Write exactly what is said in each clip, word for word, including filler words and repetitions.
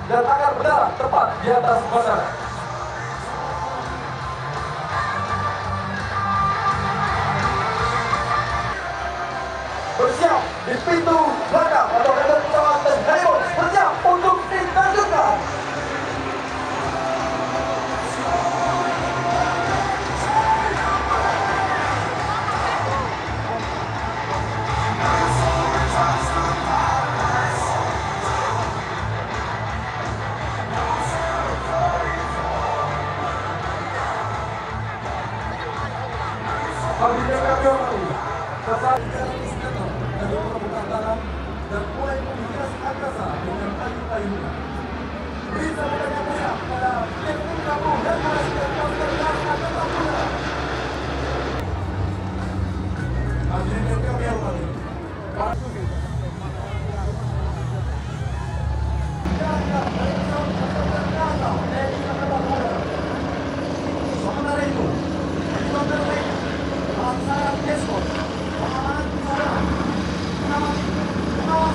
dan akan berdarat tepat di atas bandara. Bersiap di pintu belakang atau header pesawat dan heliport bersiap untuk dilanjutkan. Bagi kami hormati, sesaat dari permukaan tanah dan mulai menghias angkasa dengan kayu-kayunya. Beri sambutan yang meriah pada Teknik Kampung dan Presiden Konservasi Angkatan Udara. Hadirin yang kami hormati, jaga dari pesawat Angkatan Nasional T N I Angkatan Udara. Sementara itu, helikopter lainnya melaksanakan eskort, pengamanan udara, pengawas, pengawas.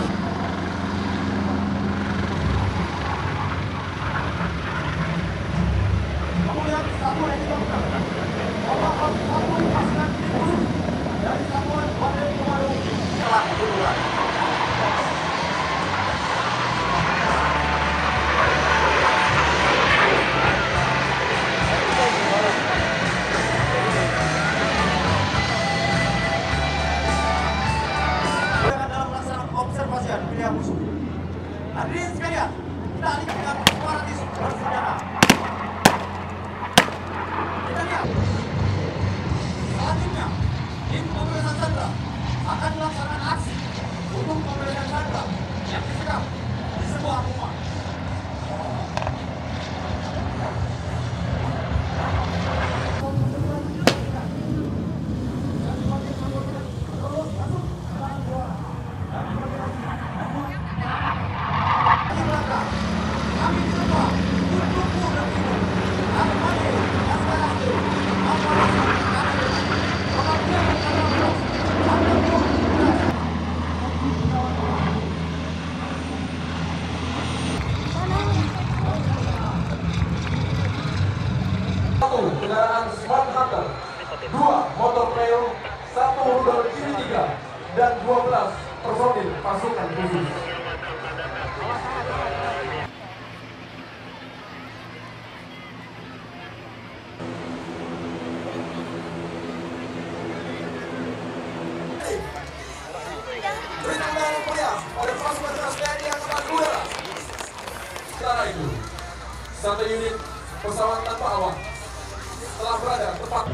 Kemudian satu helikopter membawa satu pasukan tim dari satuan Badai Komando telah bergerak. Observasi pilihan musuh. Hadirin sekalian, kita alihkan dengan separatis bersenjata. Kita lihat. Selanjutnya, tim pembebasan sandera akan melaksanakan aksi untuk pembebasan sandera yang disekap di sebuah rumah. Satu kendaraan Smart Hunter, dua motor Pleo, satu rudal kiri tiga, dan dua belas personil pasukan khusus. Beri tepuk tangan yang meriah pada pasukan T N I Angkatan Udara. Setelah itu, satu unit pesawat tanpa awak telah berada tepat.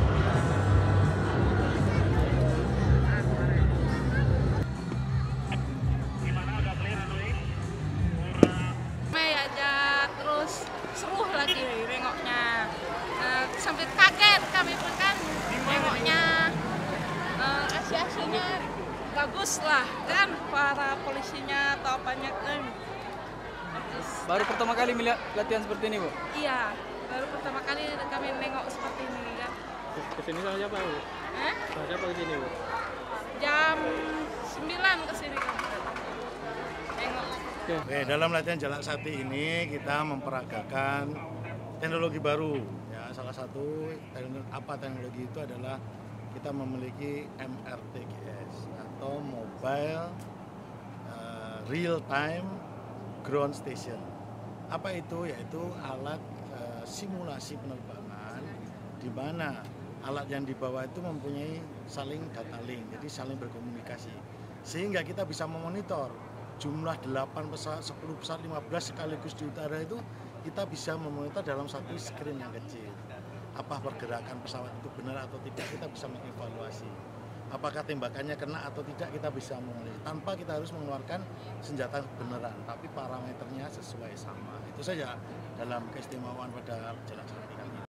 aja terus seru lagi nengoknya, uh, sampai kaget kami pun kan nengoknya, uh, aksi-aksinya bagus lah kan, para polisinya atau apanya kan bagus. Baru pertama kali melihat latihan seperti ini, Bu? Iya, baru pertama kali kami nengok seperti ini kan. Kesini sama siapa, Bu? Eh? Sama siapa kesini, Bu? Jam sembilan kesini kami nengok. Oke, dalam latihan Jalak Sakti ini kita memperagakan teknologi baru. Ya, salah satu apa teknologi itu adalah kita memiliki M R T G S atau Mobile uh, Real Time Ground Station. Apa itu? Yaitu alat uh, simulasi penerbangan di mana alat yang dibawa itu mempunyai saling data link, jadi saling berkomunikasi. Sehingga kita bisa memonitor jumlah delapan pesawat, sepuluh pesawat, lima belas sekaligus di udara itu kita bisa memonitor dalam satu screen yang kecil. Apa pergerakan pesawat itu benar atau tidak, kita bisa mengevaluasi. Apakah tembakannya kena atau tidak, kita bisa memonitor. Tanpa kita harus mengeluarkan senjata beneran, tapi parameternya sesuai sama. Itu saja dalam keistimewaan pada Jalak Sakti.